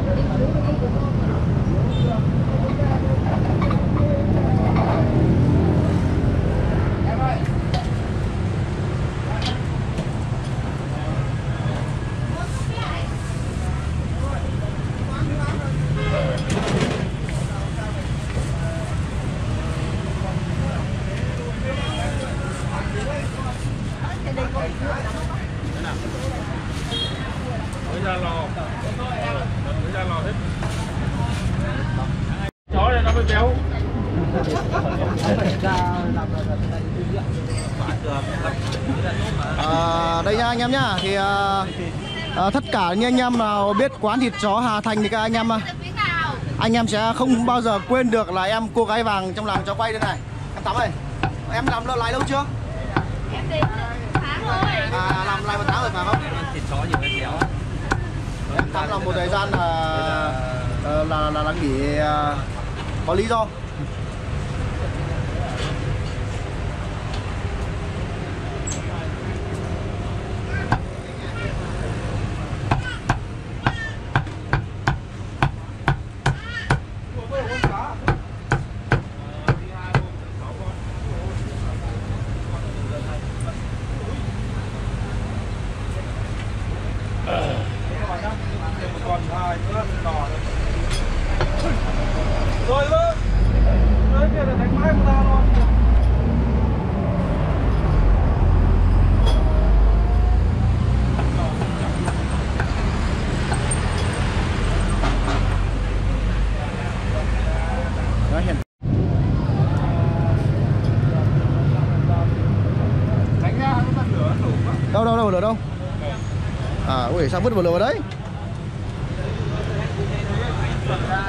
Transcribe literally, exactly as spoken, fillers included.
ra lò, mới ra lò hết. Chó này nó mới béo. À, đây nha anh em nhá, thì à, à, tất cả những anh em nào biết quán thịt chó Hà Thành thì các anh em anh em sẽ không bao giờ quên được là em cô gái vàng trong làng chó quay đây này. Em Tám ơi, em làm lại lâu chưa? Em đến tháng rồi. À, làm lại một tháng rồi phải không? Thịt chó nhiều cái béo á. Em Tám làm một thời gian là là là, là, là nghỉ uh, có lý do. Còn hai nữa đỏ rồi vâng, đấy kia là đánh máy của ta luôn. Đánh ra nó bật lửa nổ quá. Đâu đâu đâu lửa đâu? À, ui sao vứt vào lửa đấy? Bật ra